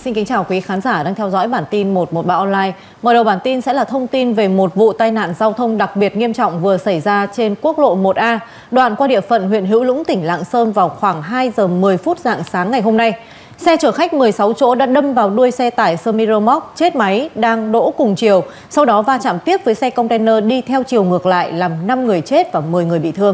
Xin kính chào quý khán giả đang theo dõi bản tin 113 online. Mở đầu bản tin sẽ là thông tin về một vụ tai nạn giao thông đặc biệt nghiêm trọng vừa xảy ra trên quốc lộ 1A, đoạn qua địa phận huyện Hữu Lũng, tỉnh Lạng Sơn vào khoảng 2 giờ 10 phút rạng sáng ngày hôm nay. Xe chở khách 16 chỗ đã đâm vào đuôi xe tải semi rơ móc chết máy đang đỗ cùng chiều, sau đó va chạm tiếp với xe container đi theo chiều ngược lại, làm 5 người chết và 10 người bị thương.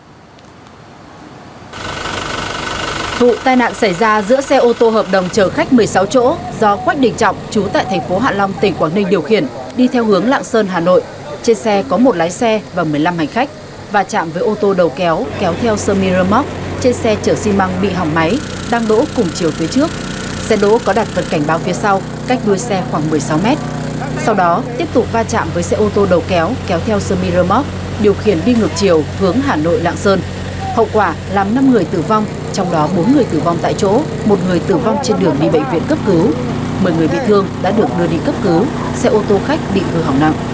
Vụ tai nạn xảy ra giữa xe ô tô hợp đồng chở khách 16 chỗ do Quách Đình Trọng, trú tại thành phố Hạ Long, tỉnh Quảng Ninh điều khiển, đi theo hướng Lạng Sơn, Hà Nội. Trên xe có một lái xe và 15 hành khách, va chạm với ô tô đầu kéo theo semi rơ móc trên xe chở xi măng bị hỏng máy, đang đỗ cùng chiều phía trước. Xe đỗ có đặt vật cảnh báo phía sau, cách đuôi xe khoảng 16 mét. Sau đó tiếp tục va chạm với xe ô tô đầu kéo theo semi rơ móc điều khiển đi ngược chiều hướng Hà Nội, Lạng Sơn. Hậu quả làm 5 người tử vong, trong đó 4 người tử vong tại chỗ, 1 người tử vong trên đường đi bệnh viện cấp cứu. 10 người bị thương đã được đưa đi cấp cứu, xe ô tô khách bị hư hỏng nặng.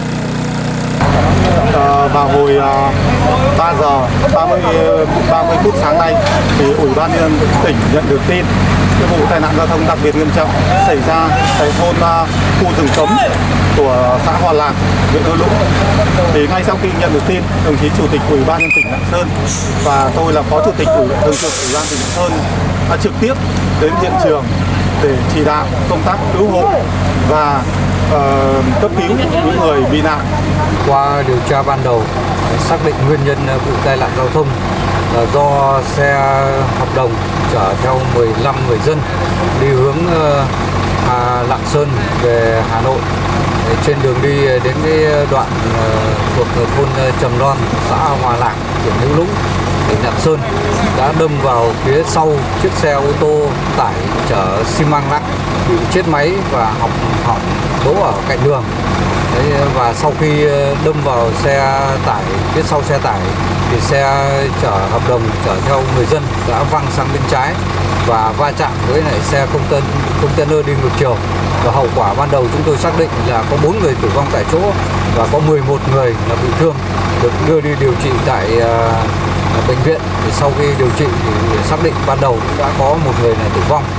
Vào hồi 3 giờ 30 phút sáng nay, thì Ủy ban nhân dân tỉnh nhận được tin cái vụ tai nạn giao thông đặc biệt nghiêm trọng xảy ra tại thôn khu rừng cấm của xã Hòa Lạc, huyện Hữu Lũng. Thì ngay sau khi nhận được tin, đồng chí Chủ tịch Ủy ban nhân dân tỉnh Lạng Sơn và tôi là Phó Chủ tịch Thường trực Ủy ban tỉnh Lạng Sơn đã trực tiếp đến hiện trường để chỉ đạo công tác cứu hộ và cấp cứu những người bị nạn. Qua điều tra ban đầu, xác định nguyên nhân vụ tai nạn giao thông là do xe hợp đồng chở theo 15 người dân đi hướng Lạng Sơn về Hà Nội. Trên đường đi đến cái đoạn thuộc thôn Trầm Loan, xã Hòa Lạc, huyện Hữu Lũng, tỉnh Lạng Sơn đã đâm vào phía sau chiếc xe ô tô tải chở xi măng nặng bị chết máy và hỏng đỗ ở cạnh đường. Và sau khi đâm vào xe tải, phía sau xe tải thì xe chở hợp đồng chở theo người dân đã văng sang bên trái và va chạm với lại xe container đi ngược chiều. Và hậu quả ban đầu chúng tôi xác định là có 4 người tử vong tại chỗ và có 11 người là bị thương, được đưa đi điều trị tại bệnh viện. Thì sau khi điều trị thì xác định ban đầu đã có một người là tử vong.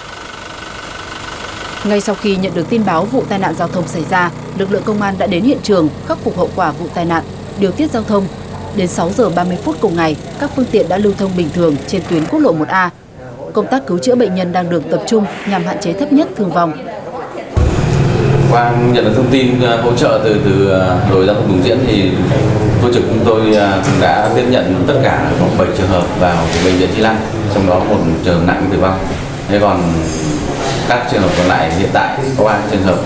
Ngay sau khi nhận được tin báo vụ tai nạn giao thông xảy ra, lực lượng công an đã đến hiện trường khắc phục hậu quả vụ tai nạn, điều tiết giao thông. Đến 6 giờ 30 phút cùng ngày, các phương tiện đã lưu thông bình thường trên tuyến quốc lộ 1A. Công tác cứu chữa bệnh nhân đang được tập trung nhằm hạn chế thấp nhất thương vong. Qua nhận được thông tin hỗ trợ từ đội giao thông Đồng Diễn thì tôi trực chúng tôi cũng đã tiếp nhận tất cả khoảng 7 trường hợp vào bệnh viện Chi Lăng, trong đó một trường hợp nặng tử vong. Thế còn các trường hợp còn lại hiện tại có 3 trường hợp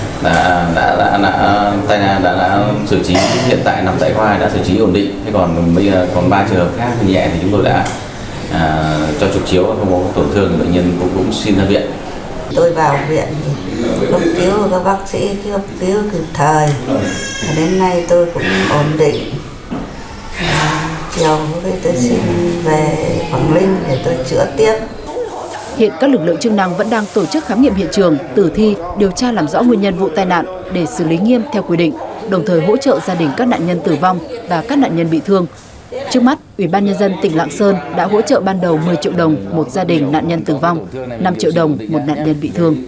đã xử trí, hiện tại nằm tại khoa đã xử trí ổn định. Thế còn bây giờ còn 3 trường hợp khác nhẹ thì chúng tôi đã cho chụp chiếu, không có tổn thương thì bệnh nhân cũng xin ra viện. Tôi vào viện cấp cứu, các bác sĩ cấp cứu kịp thời. Đến nay tôi cũng ổn định. Chiều tôi xin về Quảng Ninh để tôi chữa tiếp. Hiện các lực lượng chức năng vẫn đang tổ chức khám nghiệm hiện trường, tử thi, điều tra làm rõ nguyên nhân vụ tai nạn để xử lý nghiêm theo quy định, đồng thời hỗ trợ gia đình các nạn nhân tử vong và các nạn nhân bị thương. Trước mắt, Ủy ban nhân dân tỉnh Lạng Sơn đã hỗ trợ ban đầu 10 triệu đồng một gia đình nạn nhân tử vong, 5 triệu đồng một nạn nhân bị thương.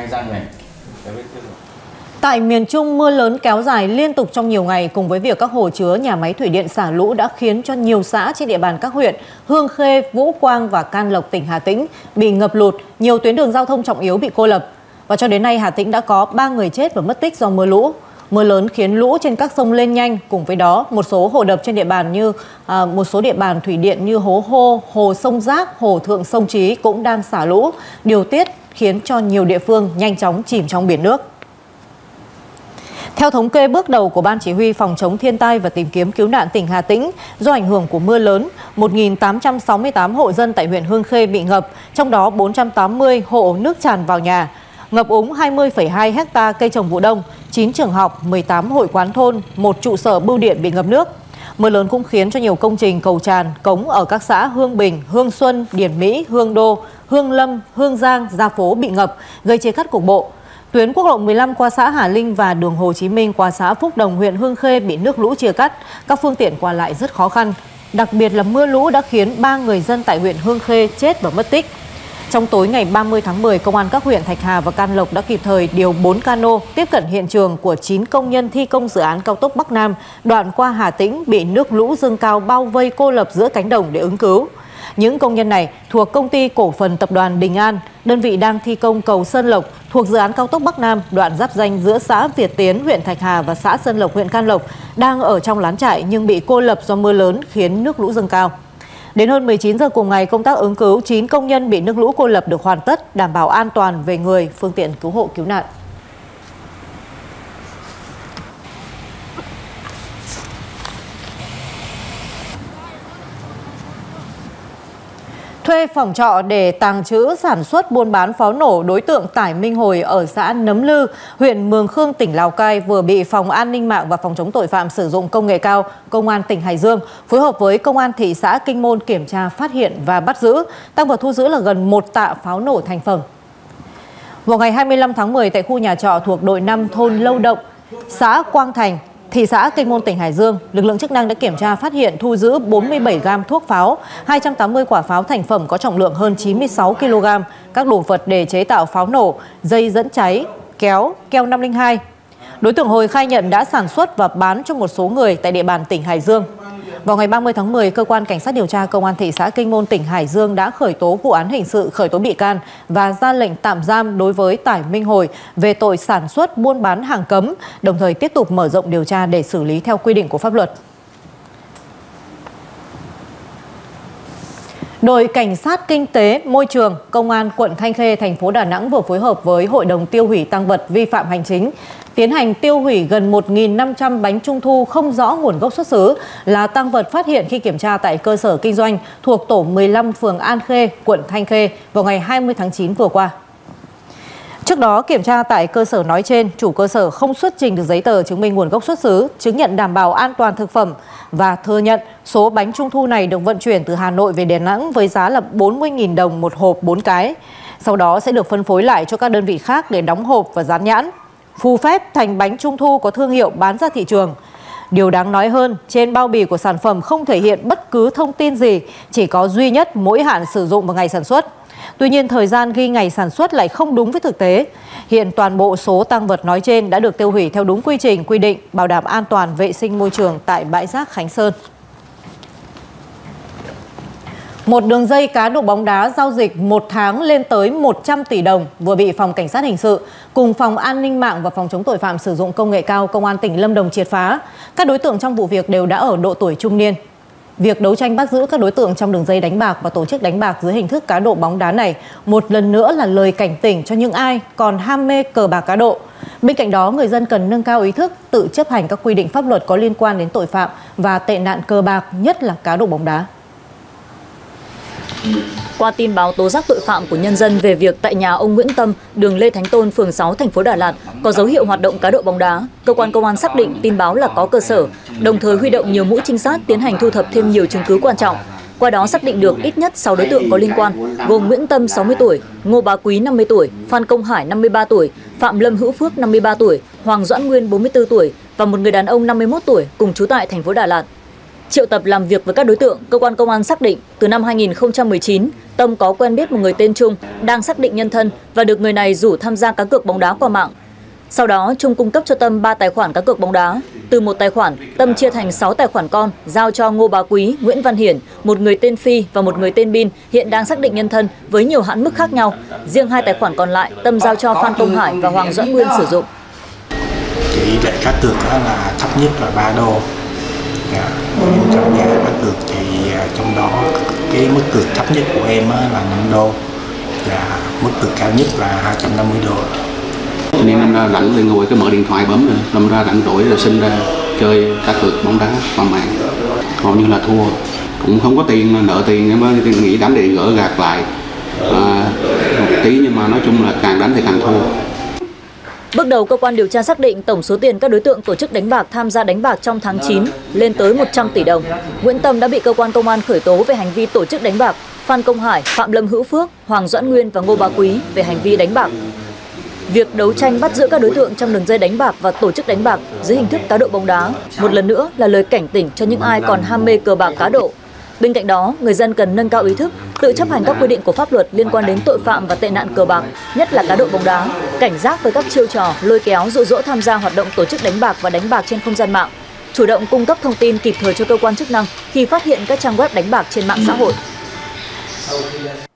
Tại miền Trung, mưa lớn kéo dài liên tục trong nhiều ngày cùng với việc các hồ chứa, nhà máy thủy điện xả lũ đã khiến cho nhiều xã trên địa bàn các huyện Hương Khê, Vũ Quang và Can Lộc, tỉnh Hà Tĩnh bị ngập lụt, nhiều tuyến đường giao thông trọng yếu bị cô lập. Và cho đến nay, Hà Tĩnh đã có 3 người chết và mất tích do mưa lũ. Mưa lớn khiến lũ trên các sông lên nhanh, cùng với đó một số hồ đập trên địa bàn như một số địa bàn thủy điện như Hố Hô, Hồ Sông Giác, Hồ Thượng Sông Trí cũng đang xả lũ, điều tiết khiến cho nhiều địa phương nhanh chóng chìm trong biển nước. Theo thống kê bước đầu của Ban Chỉ huy Phòng chống thiên tai và tìm kiếm cứu nạn tỉnh Hà Tĩnh, do ảnh hưởng của mưa lớn, 1.868 hộ dân tại huyện Hương Khê bị ngập, trong đó 480 hộ nước tràn vào nhà, ngập úng 20,2 ha cây trồng vụ đông, 9 trường học, 18 hội quán thôn, 1 trụ sở bưu điện bị ngập nước. Mưa lớn cũng khiến cho nhiều công trình cầu tràn, cống ở các xã Hương Bình, Hương Xuân, Điển Mỹ, Hương Đô, Hương Lâm, Hương Giang, Gia Phố bị ngập, gây chia cắt cục bộ. Tuyến quốc lộ 15 qua xã Hà Linh và đường Hồ Chí Minh qua xã Phúc Đồng, huyện Hương Khê bị nước lũ chia cắt, các phương tiện qua lại rất khó khăn. Đặc biệt là mưa lũ đã khiến 3 người dân tại huyện Hương Khê chết và mất tích. Trong tối ngày 30 tháng 10, công an các huyện Thạch Hà và Can Lộc đã kịp thời điều 4 cano tiếp cận hiện trường của 9 công nhân thi công dự án cao tốc Bắc Nam đoạn qua Hà Tĩnh bị nước lũ dâng cao bao vây cô lập giữa cánh đồng để ứng cứu. Những công nhân này thuộc Công ty Cổ phần Tập đoàn Đình An, đơn vị đang thi công cầu Sơn Lộc thuộc dự án cao tốc Bắc Nam đoạn giáp ranh giữa xã Việt Tiến, huyện Thạch Hà và xã Sơn Lộc, huyện Can Lộc đang ở trong lán trại nhưng bị cô lập do mưa lớn khiến nước lũ dâng cao. Đến hơn 19 giờ cùng ngày, công tác ứng cứu 9 công nhân bị nước lũ cô lập được hoàn tất, đảm bảo an toàn về người, phương tiện cứu hộ cứu nạn. Thuê phòng trọ để tàng trữ, sản xuất, buôn bán pháo nổ, đối tượng Tải Minh Hồi ở xã Nấm Lư, huyện Mường Khương, tỉnh Lào Cai vừa bị Phòng An ninh mạng và Phòng chống tội phạm sử dụng công nghệ cao, Công an tỉnh Hải Dương phối hợp với Công an thị xã Kinh Môn kiểm tra, phát hiện và bắt giữ. Tang vật thu giữ là gần 1 tạ pháo nổ thành phẩm. Vào ngày 25 tháng 10, tại khu nhà trọ thuộc đội 5 thôn Lâu Động, xã Quang Thành, thị xã Kinh Môn, tỉnh Hải Dương, lực lượng chức năng đã kiểm tra, phát hiện, thu giữ 47 gam thuốc pháo, 280 quả pháo thành phẩm có trọng lượng hơn 96 kg, các đồ vật để chế tạo pháo nổ, dây dẫn cháy, kéo, keo 502. Đối tượng Hồi khai nhận đã sản xuất và bán cho một số người tại địa bàn tỉnh Hải Dương. Vào ngày 30 tháng 10, Cơ quan Cảnh sát điều tra Công an thị xã Kinh Môn, tỉnh Hải Dương đã khởi tố vụ án hình sự, khởi tố bị can và ra lệnh tạm giam đối với Tải Minh Hồi về tội sản xuất, buôn bán hàng cấm, đồng thời tiếp tục mở rộng điều tra để xử lý theo quy định của pháp luật. Đội Cảnh sát Kinh tế Môi trường Công an quận Thanh Khê, thành phố Đà Nẵng vừa phối hợp với Hội đồng tiêu hủy tang vật vi phạm hành chính tiến hành tiêu hủy gần 1.500 bánh trung thu không rõ nguồn gốc xuất xứ, là tang vật phát hiện khi kiểm tra tại cơ sở kinh doanh thuộc tổ 15 phường An Khê, quận Thanh Khê vào ngày 20 tháng 9 vừa qua. Trước đó, kiểm tra tại cơ sở nói trên, chủ cơ sở không xuất trình được giấy tờ chứng minh nguồn gốc xuất xứ, chứng nhận đảm bảo an toàn thực phẩm và thừa nhận số bánh trung thu này được vận chuyển từ Hà Nội về Đà Nẵng với giá là 40.000 đồng một hộp 4 cái. Sau đó sẽ được phân phối lại cho các đơn vị khác để đóng hộp và dán nhãn, phù phép thành bánh trung thu có thương hiệu bán ra thị trường. Điều đáng nói hơn, trên bao bì của sản phẩm không thể hiện bất cứ thông tin gì, chỉ có duy nhất mỗi hạn sử dụng và ngày sản xuất. Tuy nhiên, thời gian ghi ngày sản xuất lại không đúng với thực tế. Hiện toàn bộ số tang vật nói trên đã được tiêu hủy theo đúng quy trình, quy định, bảo đảm an toàn vệ sinh môi trường tại bãi rác Khánh Sơn. Một đường dây cá độ bóng đá giao dịch một tháng lên tới 100 tỷ đồng vừa bị Phòng Cảnh sát Hình sự cùng Phòng An ninh mạng và Phòng chống tội phạm sử dụng công nghệ cao Công an tỉnh Lâm Đồng triệt phá. Các đối tượng trong vụ việc đều đã ở độ tuổi trung niên. Việc đấu tranh bắt giữ các đối tượng trong đường dây đánh bạc và tổ chức đánh bạc dưới hình thức cá độ bóng đá này một lần nữa là lời cảnh tỉnh cho những ai còn ham mê cờ bạc cá độ. Bên cạnh đó, người dân cần nâng cao ý thức, tự chấp hành các quy định pháp luật có liên quan đến tội phạm và tệ nạn cờ bạc, nhất là cá độ bóng đá. Qua tin báo tố giác tội phạm của nhân dân về việc tại nhà ông Nguyễn Tâm, đường Lê Thánh Tôn, phường 6, thành phố Đà Lạt có dấu hiệu hoạt động cá độ bóng đá, cơ quan công an xác định tin báo là có cơ sở, đồng thời huy động nhiều mũi trinh sát tiến hành thu thập thêm nhiều chứng cứ quan trọng. Qua đó xác định được ít nhất 6 đối tượng có liên quan, gồm Nguyễn Tâm 60 tuổi, Ngô Bá Quý 50 tuổi, Phan Công Hải 53 tuổi, Phạm Lâm Hữu Phước 53 tuổi, Hoàng Doãn Nguyên 44 tuổi và một người đàn ông 51 tuổi cùng trú tại thành phố Đà Lạt. Triệu tập làm việc với các đối tượng, cơ quan công an xác định từ năm 2019, Tâm có quen biết một người tên Trung đang xác định nhân thân và được người này rủ tham gia cá cược bóng đá qua mạng. Sau đó, Trung cung cấp cho Tâm 3 tài khoản cá cược bóng đá. Từ một tài khoản, Tâm chia thành 6 tài khoản con, giao cho Ngô Bá Quý, Nguyễn Văn Hiển, một người tên Phi và một người tên Bin hiện đang xác định nhân thân với nhiều hạn mức khác nhau. Riêng 2 tài khoản còn lại, Tâm giao cho Phan Công Hải và Hoàng Doãn Nguyên sử dụng. Tỷ lệ cá cược là thấp nhất là 3 đô. Em tham gia cá cược thì trong đó cái mức cược thấp nhất của em là 5 đô và mức cược cao nhất là 250 đô. Nên năm ra rảnh thì ngồi cái mở điện thoại bấm rồi, năm ra rảnh rỗi rồi sinh ra chơi cá cược bóng đá qua mạng, hầu như là thua, cũng không có tiền, nợ tiền mới nghĩ đánh để gỡ gạt lại một tí, nhưng mà nói chung là càng đánh thì càng thua. Bước đầu, cơ quan điều tra xác định tổng số tiền các đối tượng tổ chức đánh bạc tham gia đánh bạc trong tháng 9 lên tới 100 tỷ đồng. Nguyễn Tâm đã bị cơ quan công an khởi tố về hành vi tổ chức đánh bạc, Phan Công Hải, Phạm Lâm Hữu Phước, Hoàng Doãn Nguyên và Ngô Bá Quý về hành vi đánh bạc. Việc đấu tranh bắt giữ các đối tượng trong đường dây đánh bạc và tổ chức đánh bạc dưới hình thức cá độ bóng đá một lần nữa là lời cảnh tỉnh cho những ai còn ham mê cờ bạc cá độ. Bên cạnh đó, người dân cần nâng cao ý thức, tự chấp hành các quy định của pháp luật liên quan đến tội phạm và tệ nạn cờ bạc, nhất là cá độ bóng đá, cảnh giác với các chiêu trò lôi kéo dụ dỗ tham gia hoạt động tổ chức đánh bạc và đánh bạc trên không gian mạng, chủ động cung cấp thông tin kịp thời cho cơ quan chức năng khi phát hiện các trang web đánh bạc trên mạng xã hội.